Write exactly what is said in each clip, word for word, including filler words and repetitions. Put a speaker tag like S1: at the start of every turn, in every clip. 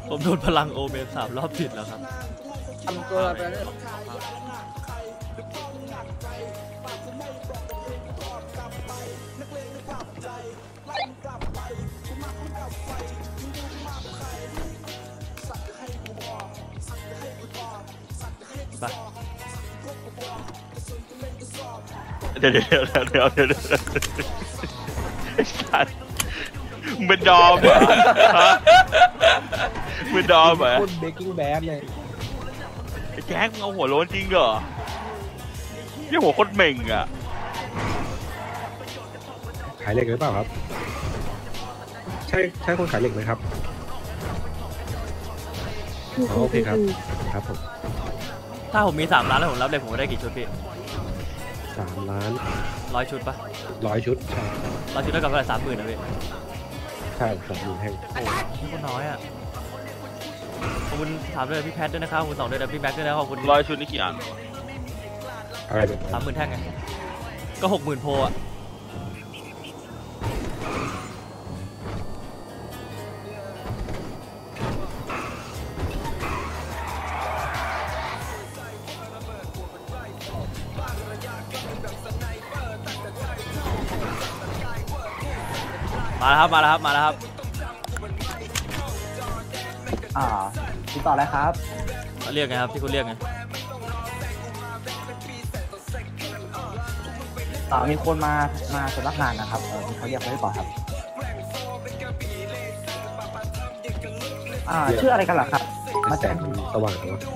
S1: ผมโดนพลังโอเมนสามรอบติดแล้วครับ
S2: ทำตัวไปเลย
S1: ไป
S3: เดี๋ยวเดี๋ยวเดี๋ยวเดี๋ยวเดี๋ยวไอ้สัตว์มึงเป็นดอมเหรอมึงเป็นดอมเหรอ
S4: คุณเบกกิ้งแบดเลย
S3: ไอ้แจ๊คมึงเอาหัวโล้นจริงเหรอยี่หัวโคตรเหม่งอ่ะ
S4: ขายเหล็กหรือเปล่าครับใช่ใช่คนขายเหล็กไหมครับโอเคครับครับผม
S1: ถ้าผมมีสามล้านแล้วผมรับเลยผมก็ได้กี่ชุดพี่
S4: สามล้าน
S1: ร้อยชุดปะ
S4: ร้อยชุดใช่
S1: ร้อยชุดเท่ากับเท่าไหร่สามหมื่นนะพี่
S4: ใช่สามหมื่นแห้ง
S1: โอ้ยคนน้อยอ่ะขอบคุณถามด้วยพี่แพทด้วยนะครับขอบคุณสองด้วยนะพี่แม็กด้วยนะขอบคุณ
S3: ร้อยชุดนี่กี่อัน
S4: อะไร
S1: สามหมื่นแท่งไงก็หกหมื่นโพอ่ะมาแล้วครับมาแล้วครับมาแล้วครับ
S2: อ่าติดต่ออะไรครับ
S1: เรียกไงครับที่คุณเรียกไง
S2: อ่ามีคนมามาสำนักงานนะครับเออเขาเรียกเขาได้ต่อครับอ่าชื่ออะไรกันล่ะครับ
S4: มาแสงสว่างเหรอ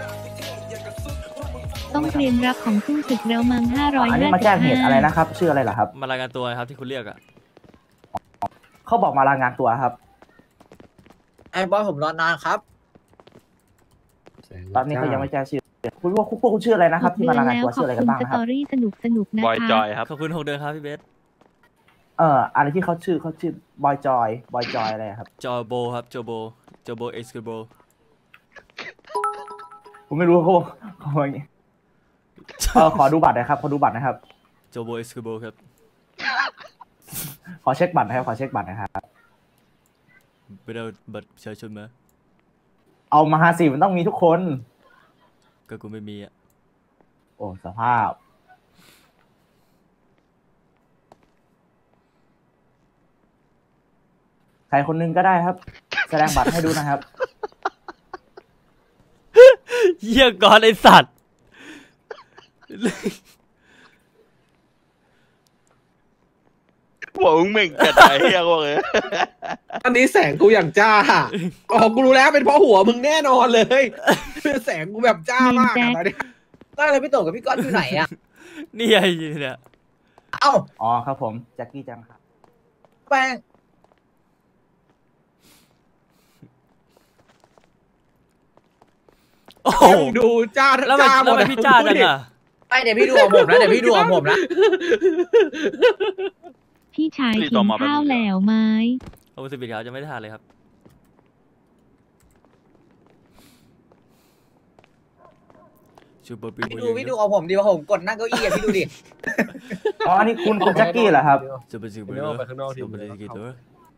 S5: ต้องเรียนรับของสู้ศึกเร็วมังห้าร้อย
S2: อันนี้มาแจ้งเหตุอะไรนะครับชื่ออะไรล่ะครับ
S1: มารายงานตัวครับที่คุณเรียกอ่ะ
S2: เขาบอกมารายงานตัวครับ
S6: ไอ้บอสผมรอนานครับ
S2: ตอนนี้เขายังไม่แจ้งชื่อคุณว่าพวกคุณชื่ออะไรนะครับที่มารายงานตัวชื่ออะไรกันบ้างนะครับ
S5: สตอรี่สนุกสนุกนะคะ
S3: บอยจอยครับ
S1: ขอบคุณหกเดือนครับพี่เบส
S2: เอ่ออะไรที่เขาชื่อเขาชื่อบอยจอยบอยจอยอะไรครับ
S1: จอโบครับโจโบโจโบเอ็กซ์โบ
S2: ผมไม่รู้เขาเขาอย่างงี้เออขอดูบัตรหน่อยครับขอดูบัตรนะครับ
S1: โจโบเอ็กซ์โบครับ
S2: ขอเช็คบัตรนะครับขอเช็คบัตรนะครับ
S1: ไปเอาบัตรประชาชนมา
S2: เอามาหาสิมันต้องมีทุกคน
S1: ก็กูไม่มีอ่ะ
S2: โอ้สภาพใครคนนึงก็ได้ครับแสดงบัตรให้ดูนะครับ
S1: เยี่ยก่อนไอสัตว์
S3: หัวมึงเหม่งจัดไอ้เหี้ยกูเลย
S4: อันนี้แสงกูอย่างจ้าอ๋อกูรู้แล้วเป็นเพราะหัวมึงแน่นอนเลยแสงกูแบบจ้ามากอะตอนนี้
S6: ได้เลยพี่โตกับพี่ก้อนอยู่ไหนอ่ะ
S1: นี่ไงเนี่ย
S6: เอ้า
S2: อ๋อครับผมแจ็คกี้จังครับ
S6: แป้ง
S1: โอ้โห
S4: ดูจ้า
S1: แล้วมันแล้วมันพี่จ้าจังอ่ะ
S6: ไอเดี๋ยวพี่ดูของผมนะเดี๋ยวพี่ดูของผมนะ
S5: พี่ชายกินข้าวแล้วไหม
S1: โอ้สิบิดเขาจะไม่ได้ทานเลยครับ
S6: พี่ดูพี่ดูของผมดีว่าผมกดนั่งเก้าอี้พี่ดูดิ
S2: อ๋ออันนี้คุณคุณแจ็คกี้เหรอครับ
S1: จะไปสิบไปข้างนอกที่มันจะกี่ตัว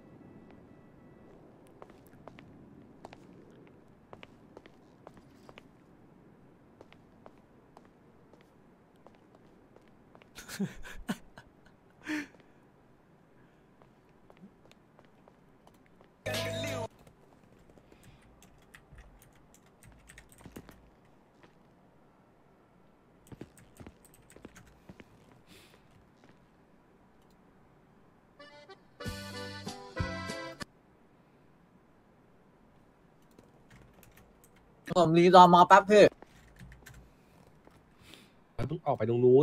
S6: ผมรีรอมาแป๊บเพื่อ
S4: ต้องออกไปตรงนู้น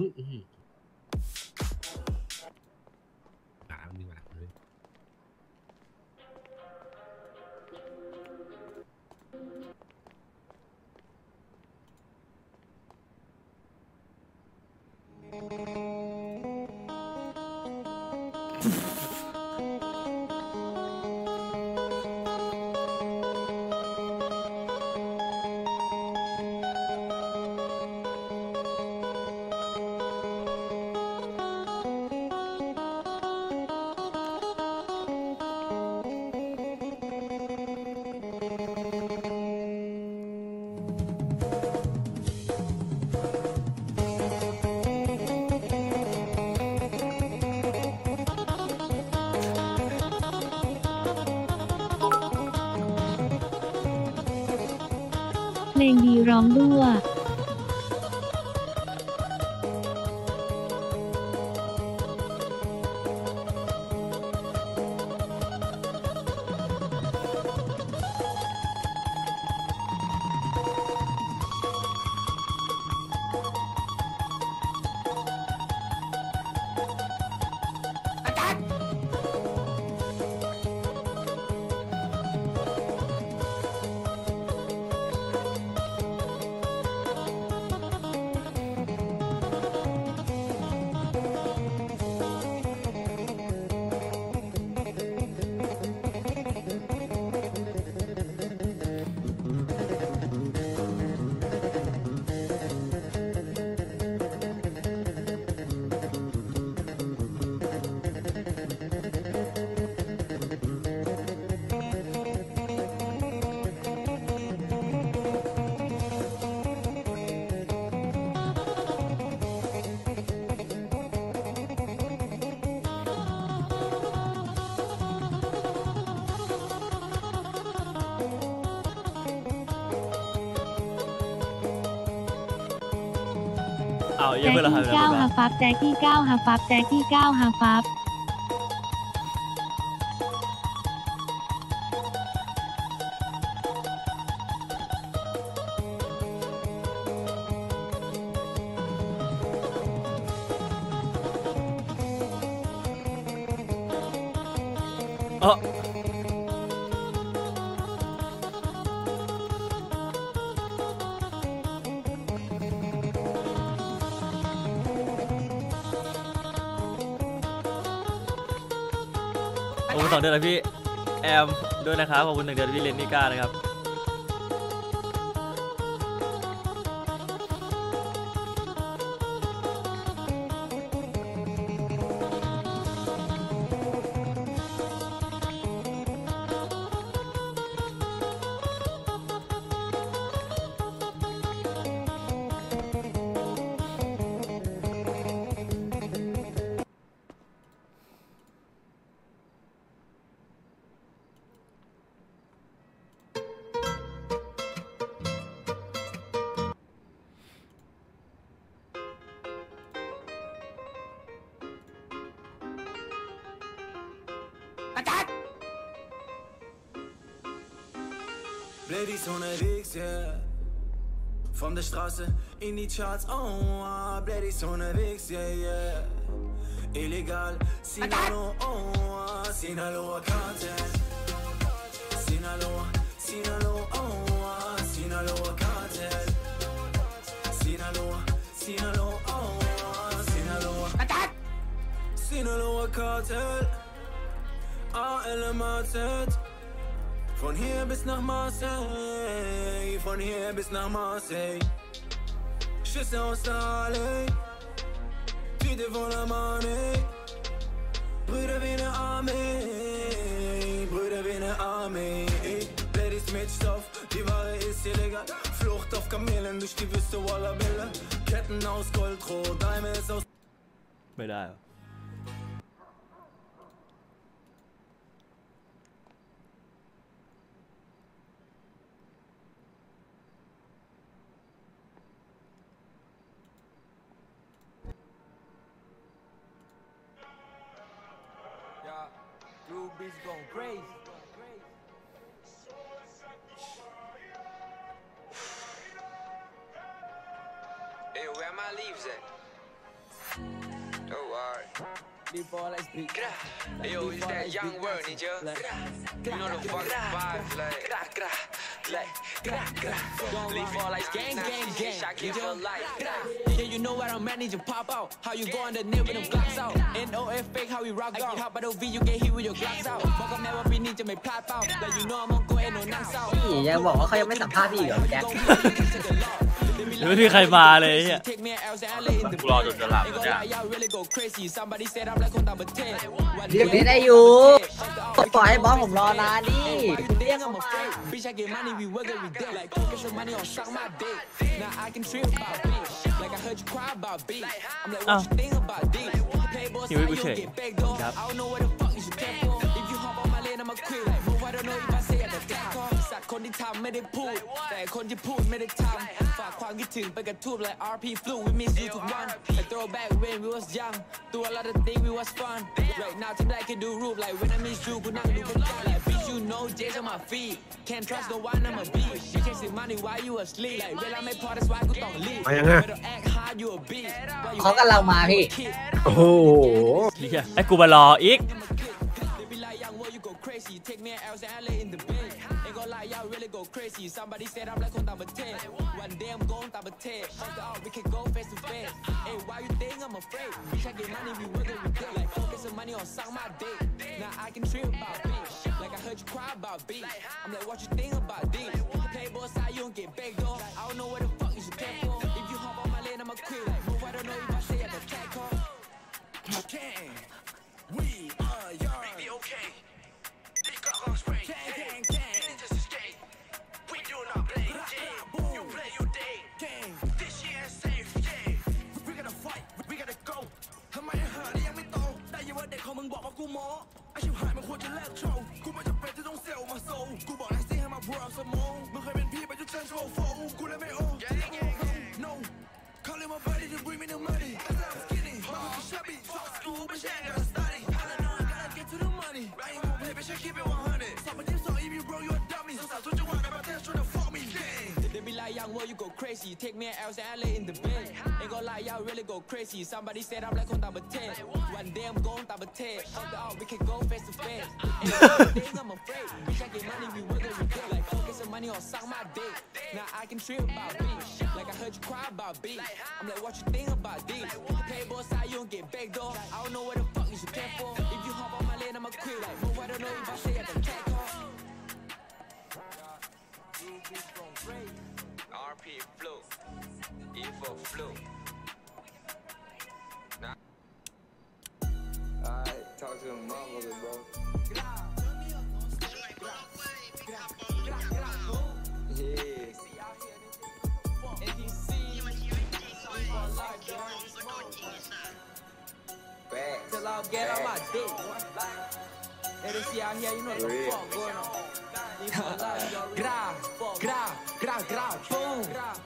S4: หาดีกว่า
S5: เพลงดีร้องด้วย
S1: เอาเย
S5: แจ็
S1: อะ
S5: ค
S1: ไปแล้วค
S5: ที่
S1: รับ
S5: เก้าฮาฟับแจ็คที่เก้าฮาฟับแจ็คที่เก้าฮาฟับ
S1: เออขอบคุณสองเดือนนะพี่แอมด้วยนะครับขอบคุณหนึ่งเดือนพี่เลนนิก้านะครับ
S7: Ladies unterwegs, yeah. Von der Straße in die Charts, oh, Ladies unterwegs, yeah, yeah. Illegal, Sinaloa, oh, Sinaloa Cartel. Sinaloa, Sinaloa, oh, Sinaloa Cartel. Sinaloa, Sinaloa, oh, Sinaloa. Sinaloa Cartel. A L M A Z. Von hier bis nach Marseille, von hier bis nach Marseille. Schüsse aus der Halle, Tüte voller Money. Brüder wie ne Armee, Brüder wie ne Armee. Ladies mit Stoff, die Ware ist illegal. Flucht auf Kamelen durch die Wüste Walla Bilder. Ketten aus Gold, Rot, Diamonds aus...
S1: ไม่ได้หรอ
S7: Blue beats going crazy. Hey, where my leaves at? Oh, alright.
S6: Before I speak.
S7: Hey, yo, it's that young word, nigga. You know the fucking vibes, like. Like, leave all like gang, gang, gang. Shocking for life.
S8: Yeah, you know what I'm managing, pop out. How you go on the net with them Glocks out. N O F fake, how we rock out. Hop out of V, you get hit with your Glocks out. Fuck up never be ninja, make pop out. Like you know I'm on go and no knocks out.
S6: พี่ยังบอกว่าเขายังไม่สัมภาษณ์พี่เหรอแจ็ค
S1: ไม่มีใครมาเลยเฮีย
S3: กูรอจนจะหลับเนี่ย
S6: เดี๋ยวนี้ได้อยู่ปล่อยให้บอสผมรอนานดิเรียกเขามา
S8: Bitch, I get money, we work every day. Like, get some money on suck my dick. Now I can trip about bitch. Like I heard you cry about bitch. I'm like, what you think about this? Playboy, how you get back door? I don't know what the fuck is you care for. If you hop on my lane, I'ma quit. Like, move, I don't know if I say at the back. สักคนที่ทำไม่ไม่ได้พูดแต่คนที่พูดไม่ได้ทำฝากความคิดถึงไปกระทูบ like อาร์ พี flu we miss you ทุกวัน I throw back when we was young do a lot of things we was fun right now ทำได้แค่ดูรูป like when I miss you กูนั่งดูบนจอ like bitch you know J's on my feet can't trust no one I'm a beat you can't see money while you asleep like เวลาไม่พอ that's why กูต้องรีบ
S4: มายังไง
S8: ไม่ต้อง act hard you a beat
S6: เขากำลังมาพี่
S4: โอ้โห
S1: เหี้ยไอ้กูมารออีก
S8: crazy take me out and lay in the bed ain't gonna lie y'all really go crazy somebody said I'm like คนต่างประเทศ one day I'm going ต่างประเทศ after all we can go face to face hey why you think I'm afraid bitch I get money we work every day like focus on money on suck my dick now I can trip about bitch like I heard you cry about beef I'm like what you think about this play both sides you don't get baked though I don't know where the fuck you should care for if you hop on my lane I'ma quit like move I don't know if I say I can tag call
S7: Gang, we are your baby, okay. Big up on spray. Gang, gang, gang. Ninjas escape. We do not play game. You play your day. Gang, this year is safe. Yeah, we gotta fight. We gotta go. ทำไมหาได้ยังไม่โตได้ยินว่าเด็กของมึงบอกว่ากูโม้ไอ้ชิบหายมันควรจะเลิกโชว์กูไม่จำเป็นที่ต้องเซลมาโซกูบอกแล้วสิให้มาพวกเราสมองมึงเคยเป็นพี่ไปจนเชิญโชว์โฟกูเลยไม่โอ้ No, calling my buddy to bring me the money. Mama shabby, talk school, but she ain't gotta study. I don't know, I gotta get to the money. I ain't gon' play, but she keep it one hundred. Some of them so if you bro, you a dummy. So stop what you want about that, tryna fuck me, gang.
S8: They be like, young boy, you go crazy. Take me out and lay in the bed. Ain't gon' lie, y'all really go crazy. Somebody said I'm like คนต่างประเทศ One day I'm going ต่างประเทศ After all we can go face to face. Ain't no thing I'm afraid. Bitch I get money, we work every day. Like focus on money on suck my dick. Now I can trip about bitch. Like I heard you cry about beef. I'm like what you think about this? Play both sides you don't get baked though. I don't know where the fuck you should care for. If you hop on my lane I'ma quit. Like move I don't know if I say I can tag call.
S9: R P flow, E for flow. Alright, talk to the motherfucker, bro. Yeah. Back.
S8: Till I get on my dick. Hey, they see out here, you know what the fuck going on. Gra, gra, gra, gra, boom.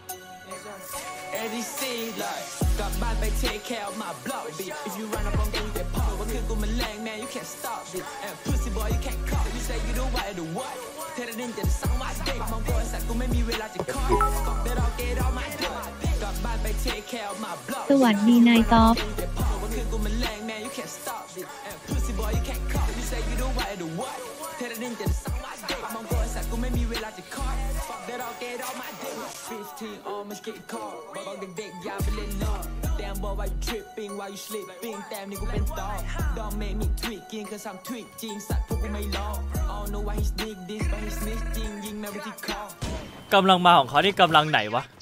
S8: A D C like กลับบ้านไป take care of my block bitch if you run up on game you get popped ว่าคือกูมันแรง man you can't stop it and pussy boy you can't call you say you do what I do what เธอได้ดินจะสั่งมาเด็กมองกูไอ้สัตว์กูไม่มีเวลาจะคอย fuck that all get all my dick กลับบ้านไป take care of my block
S5: สวัสดีนายต๊อบ
S8: ว่าคือกูมันแรง man you can't stop it and pussy boy you can't call you say you do what I do what เธอได้ดินจะสั่งมาเด็กมองกูไอ้สัตว์กูไม่มีเวลาจะคอย fuck that all get all my dick fifteen almost get caught บอกเด็กๆอย่าไปเล่นนอก Damn boy why you tripping why you sleeping แต้มนี่กูเป็นต่อ Don't make me tweaking cause I'm tweak จริงสัตว์พวกกูไม่ลอง I don't know why he sneak this but he sneak จริงยิงแม่วิธี call
S1: กำลังมาของเขานี่กำลังไหนวะ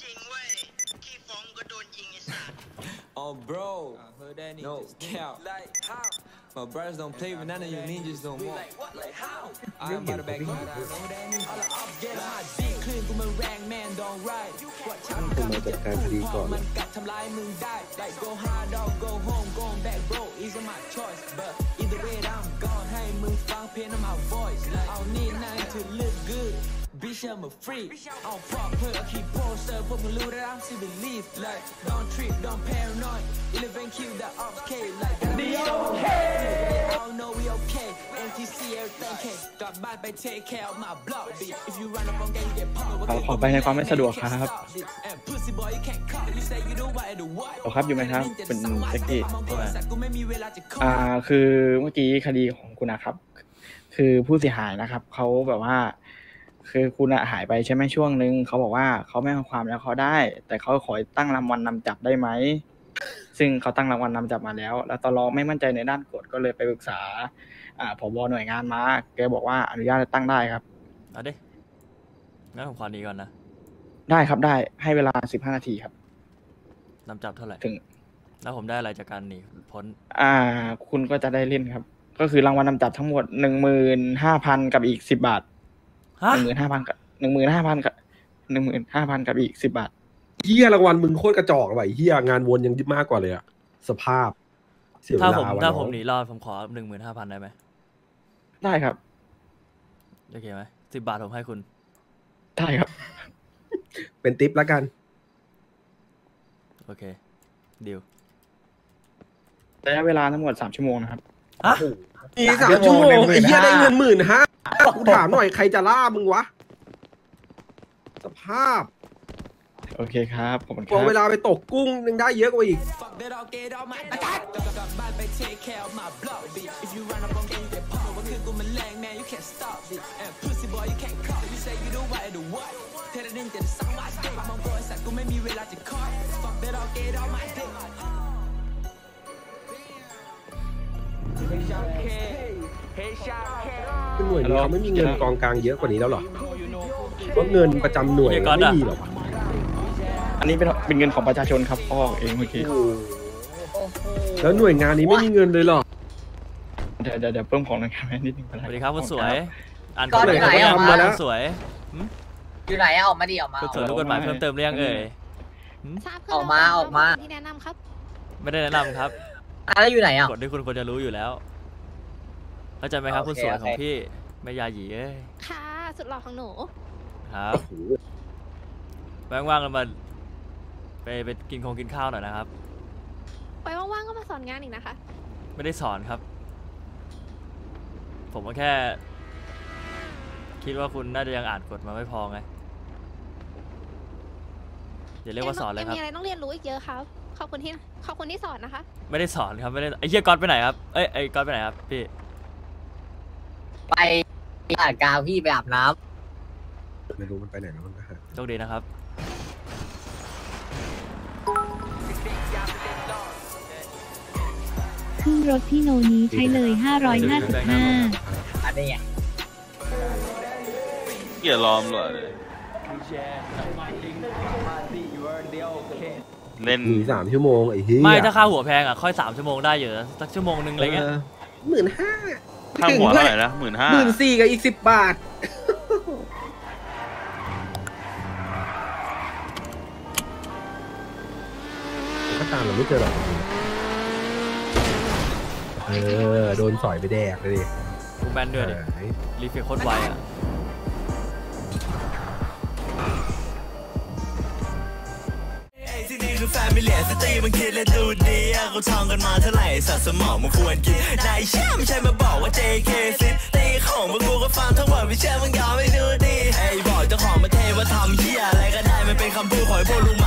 S9: Oh bro, no cap. My brothers don't play with none of you ninjas no more. I'm about to back you down.
S8: All the ops get on my dick คลื่นกูมันแรง man don't ride ว่าฉัน
S4: ผมมาจัดการคดีก่อน
S8: มันกัดทำร้ายมึงได้ like go hard or go home going back bro isn't my choice but either way I'm gone ให้มึงฟังเพลง of my voice like I don't need nothing to look good bitch I'm a freak เอาพอเพื่อ keep poster พวกมึงรู้ that I'm still believe like don't trip don't paranoid eleven kill the ops K like be okay I don't know we okay N T C everything K กลับบ้านไป take care of my block bitch if you run up on game you get popped
S2: ขอขอไปในความไม่สะดวกครับ
S8: and pussy boy you can't call you say you do what I do what
S2: โอ้ครับอยู่ไหมครับเป็นแจ็คกี้
S8: กูไม่มีเวลาจะ
S2: อ่าคือเมื่อกี้คดีของคุณนะครับ คือผู้เสียหายนะครับเขาแบบว่า คือคุณอะหายไปใช่ไหมช่วงนึงเขาบอกว่าเขาไม่เอาความแล้วเขาได้ แต่เขาขอตั้งรางวัลนำจับได้ไหมซึ่งเขาตั้งรางวัลนำจับมาแล้ว แล้วตลอไม่มั่นใจในด้านกฎก็เลยไปปรึกษาอ่าผบหน่วยงานมาแกบอกว่าอนุญาตตั้งได้ครับ
S1: เอาดิงั้นผมขอหนีก่อนนะ
S2: ได้ครับได้ให้เวลาสิบห้านาทีครับ
S1: นำจับเท่าไหร่
S2: ถึง
S1: แล้วผมได้อะไรจากการหนีพ้น
S2: อ่าคุณก็จะได้เล่นครับ ก็คือรางวัลนำจับทั้งหมดหนึ่งหมื่นห้าพันกับอีกสิบบาท
S1: ฮะ
S2: หนึ่งหมื่นห้าพันกับหนึ่งหมื่นห้าพันกับหนึ่งหมื่นห้าพันกับอีกสิบบาท
S4: เฮียรางวัลมึงโคตรกระจอกว่ะไอ้เฮียงานวนยังมากกว่าเลยอะสภาพเสียเว
S1: ถ้า
S4: ลา
S1: ผม
S4: ว่ะ
S1: ถ้า
S4: น้
S1: ผ
S4: อ
S1: ม
S4: ง
S1: หนีรอดผมขอหนึ่งหมื่นห้าพันได้ไหม
S2: ได้ครับ
S1: โอเคไหมสิบบาทผมให้คุณ
S2: ใช่ครับ
S4: เป็นทิปแล้วกัน
S1: โอเคดิว
S2: ระยะเวลาทั้งหมดสามชั่วโมงนะครับ
S1: ฮะ
S4: อีสามชั่วโมงไอ้เหี้ยได้เงินหมื่นห้ากูถามหน่อยใครจะล่ามึงวะสภาพ
S2: โอเคครับขอบคุณค
S4: พอ
S2: รับ
S4: เวลาไปตกกุ้งยังได้เยอะกว่าอีก
S8: Fuck that I'll get all my dick กลับบ้านไป take care of my block bitch if you run up on me you get popped ว่าคือกูมันแรง man you can't stop it and pussy boy you can't call you say you do what I do what เธอได้ยินแต่สั่งว่าเด็กมองบริษัทกูไม่มีเวลาจะคอย Fuck that I'll get all my dick
S4: เป็นหน่วยนี้เขาไม่มีเงินกองกลางเยอะกว่านี้แล้วหรอเพราะเงินประจำหน่วยไม่มีหรอก
S2: อันนี้เป็นเป็นเงินของประชาชนครับพ่อเองเมื่อกี้
S4: แล้วหน่วยงานนี้ไม่มีเงินเลยหรอ
S2: เดี๋ยวเดี๋ยวเดี๋ยวเพิ่มของนะครับนิดนึง
S1: สวัสดีครับคุณสวยอ่าน
S6: ก่อน
S1: เลย
S6: ไหน
S1: ครับ
S6: ออก
S1: มา
S6: มา
S1: แล้วสวย
S6: อยู่ไหนอะออกมาดิออกมา
S1: คุณสวยรู้กฎหมายเพิ่มเติมหรือยังเอ่ย
S6: ออกมาออกมา
S10: ที่แนะนำครับ
S1: ไม่ได้แนะนำครับ
S6: อ่ะแล้วอยู่ไหนอ่ะ
S1: กฎที่คุณควรจะรู้อยู่แล้วเข้าใจไหมครับคุณสวยของพี่แม่ยาหยีเอ้ย
S10: ค่ะสุดหล่อของหนู
S1: ครับว่างๆกันมาไปไปกินคงกินข้าวหน่อยนะครับ
S10: ไปว่างๆก็มาสอนงานอีกนะคะ
S1: ไม่ได้สอนครับ ผมก็แค่ คิดว่าคุณน่าจะยังอ่านกฎมาไม่พอไงอย่าเรียกว่าสอนเลยครับ
S10: มีอะไรต้องเรียนรู้อีกเยอะครับขอบคุณที่ขอบคุณที่สอนนะคะ
S1: ไม่ได้สอนครับไม่ได้ไอ้เหี้ยก๊อตไปไหนครับเอ้ยไอ้ก๊อตไปไหนครับพี่
S6: ไปอาบกาวพี่ไปอาบน้
S4: ไม่รู้มันไปไหนแล้วมันก็หา
S1: โชคดีนะครับ
S5: ขึ้นรถพี่โนนี้ใช้เลยห้าร้อยห้าสิบห้า
S6: ำอันนี้ไง
S3: เกี่ยล้อมเหรอเล่น
S4: หนีสามชั่วโมงไอ้เหี้ย
S1: ไม่ถ้าค่าหัวแพงอ่ะค่อยสามชั่วโมงได้อยู่นะสักชั่วโมงนึงอะไรเงี้ย
S4: หมื่นห้า
S3: ค่าหัวเท่าไหร่นะหมื่นห้า
S4: หมื่นสี่กับอีกสิบบาทก็ตามเราไม่เจอหรอกเออโดนสอยไปแดกเลยดิ
S1: กูแบนด้วยดิรีเฟรชโคตรไวอ่ะ
S7: ที่นี่คือแฟมิเลียสตรีมันคิดและดูดีเขาท่องกันมาเท่าไหร่สัตว์สมองมันควรกินนายเชื่อไม่ใช่มาบอกว่า เจ เค ซิตีของพวกกูก็ฟังทั้งหมดไม่เชื่อมึงยอมไม่ดูดีไอ้บอกเจ้าของประเทศว่าทำเหี้ยอะไรก็ได้มันเป็นคำพูดของพวกลุง